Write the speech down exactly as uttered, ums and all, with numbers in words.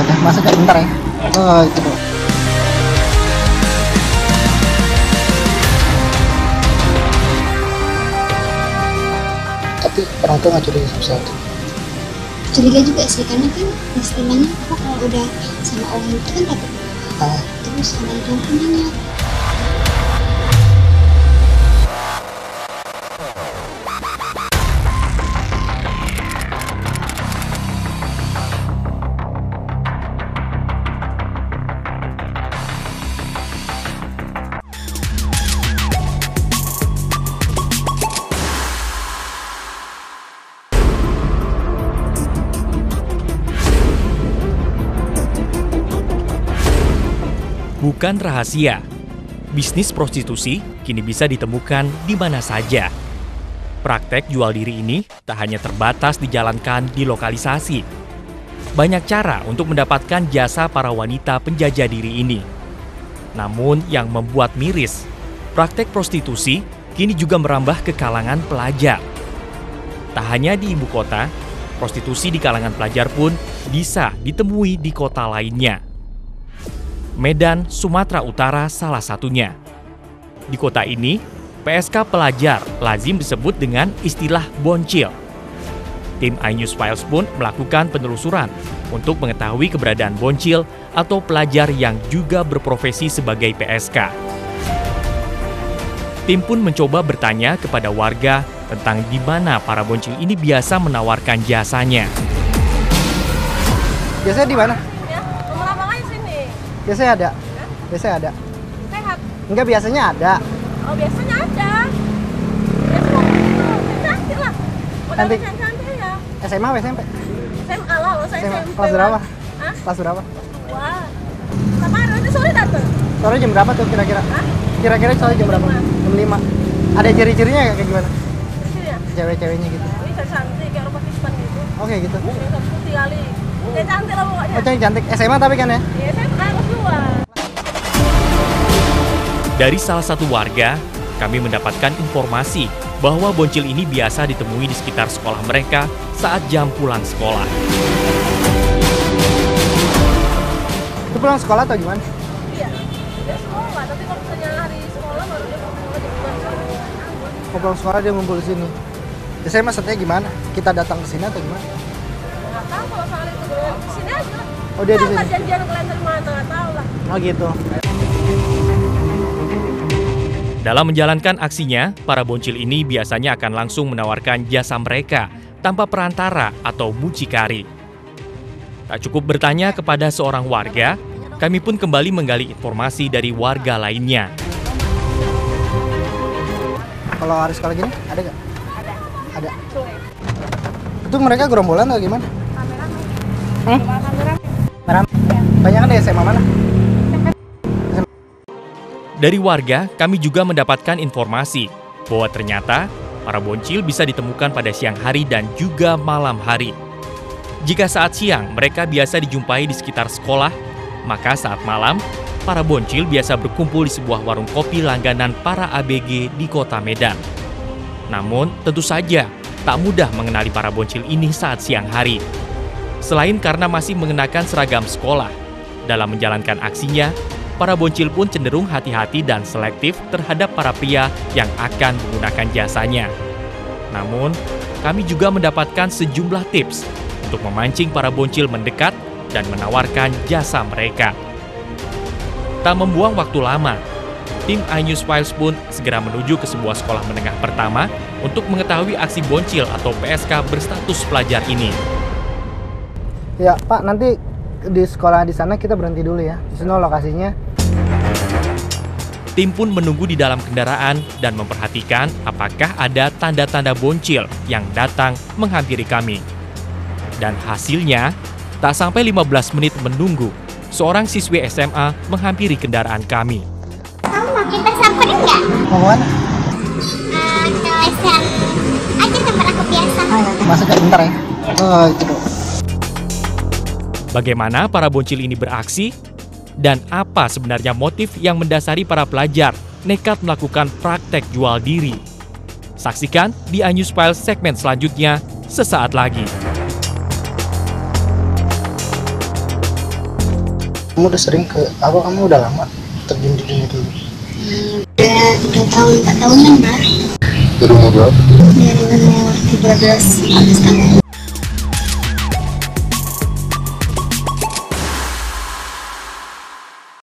Ya, masuk ya, bentar ya. Oh, itu dong. Tapi orang tua nggak curiga sesuatu. Curiga juga sih, karena kan istilahnya kok kalau udah sama orang itu kan dapat Ah. terus sama itu namanya. Bukan rahasia, bisnis prostitusi kini bisa ditemukan di mana saja. Praktek jual diri ini tak hanya terbatas dijalankan di lokalisasi. Banyak cara untuk mendapatkan jasa para wanita penjajah diri ini. Namun yang membuat miris, praktek prostitusi kini juga merambah ke kalangan pelajar. Tak hanya di ibu kota, prostitusi di kalangan pelajar pun bisa ditemui di kota lainnya. Medan, Sumatera Utara salah satunya. Di kota ini, P S K pelajar lazim disebut dengan istilah boncil. Tim iNews Files pun melakukan penelusuran untuk mengetahui keberadaan boncil atau pelajar yang juga berprofesi sebagai P S K. Tim pun mencoba bertanya kepada warga tentang di mana para boncil ini biasa menawarkan jasanya. Biasanya di mana? Ya, nomor lapangannya sini. Biasanya ada. Biasanya ada. Sehat. Enggak, biasanya ada. Oh, biasanya ada. Biasanya gitu. Cantik lah. Udah Cantik. cantik ya. S M A, S M P? S M A lah, lo saya S M A. S M P. Kelas berapa? Hah? Kelas berapa? Wah. Sama nanti sore datang. Sore jam berapa tuh kira-kira? Hah? Kira-kira sore jam berapa? Jam Jam lima. Ada ciri-cirinya nggak kayak gimana? Di sini ya. Cewek-ceweknya gitu. Ini cantik kayak orang Pakistan gitu. Oke gitu. Yang satu putih kali. Kayak cantik lah pokoknya. Oh, cewek cantik. S M A tapi kan ya? Ya, S M A kelas dua. Dari salah satu warga, kami mendapatkan informasi bahwa boncil ini biasa ditemui di sekitar sekolah mereka saat jam pulang sekolah. Itu pulang sekolah atau gimana? Iya. Dia sekolah, tapi kalau misalnya hari sekolah baru dia mau sekolah jam dua sore. Kalau pulang sekolah dia ngumpul di sini. S M A maksudnya gimana? Kita datang ke sini atau gimana? Nggak tahu kalau soal itu di sini aja. Oh, dia di Nggak, sini. nggak janjian kalian dari mana, nggak tahu lah. Oh gitu. Dalam menjalankan aksinya, para boncil ini biasanya akan langsung menawarkan jasa mereka tanpa perantara atau mucikari. Tak cukup bertanya kepada seorang warga, kami pun kembali menggali informasi dari warga lainnya. Kalau hari sekolah gini ada nggak? Ada. Ada. Sore. Itu mereka gerombolan atau gimana? Kameramen. Hmm? Kameramen. Merah. Banyak kan di S M A mana? Dari warga, kami juga mendapatkan informasi bahwa ternyata para boncil bisa ditemukan pada siang hari dan juga malam hari. Jika saat siang mereka biasa dijumpai di sekitar sekolah, maka saat malam, para boncil biasa berkumpul di sebuah warung kopi langganan para A B G di kota Medan. Namun, tentu saja tak mudah mengenali para boncil ini saat siang hari. Selain karena masih mengenakan seragam sekolah, dalam menjalankan aksinya, para boncil pun cenderung hati-hati dan selektif terhadap para pria yang akan menggunakan jasanya. Namun, kami juga mendapatkan sejumlah tips untuk memancing para boncil mendekat dan menawarkan jasa mereka. Tak membuang waktu lama, tim iNews Files pun segera menuju ke sebuah sekolah menengah pertama untuk mengetahui aksi boncil atau P S K berstatus pelajar ini. Ya Pak, nanti di sekolah di sana kita berhenti dulu ya. Di sini lokasinya. Tim pun menunggu di dalam kendaraan dan memperhatikan apakah ada tanda-tanda boncil yang datang menghampiri kami. Dan hasilnya, tak sampai lima belas menit menunggu, seorang siswi S M A menghampiri kendaraan kami. Kamu mau kita samperin nggak? Mau kemana? Uh, ke lesehan aja tempat aku biasa. Masuk ya, bentar ya. Oh itu dong. Bagaimana para boncil ini beraksi? Dan apa sebenarnya motif yang mendasari para pelajar nekat melakukan praktek jual diri? Saksikan di iNews Files segmen selanjutnya sesaat lagi. Kamu udah sering ke apa? Kamu udah lama terjun di dunia dulu? Hmm, udah tiga tahun, empat tahunan lah. Dari umur berapa? Dari umur tiga belas sampai sekarang.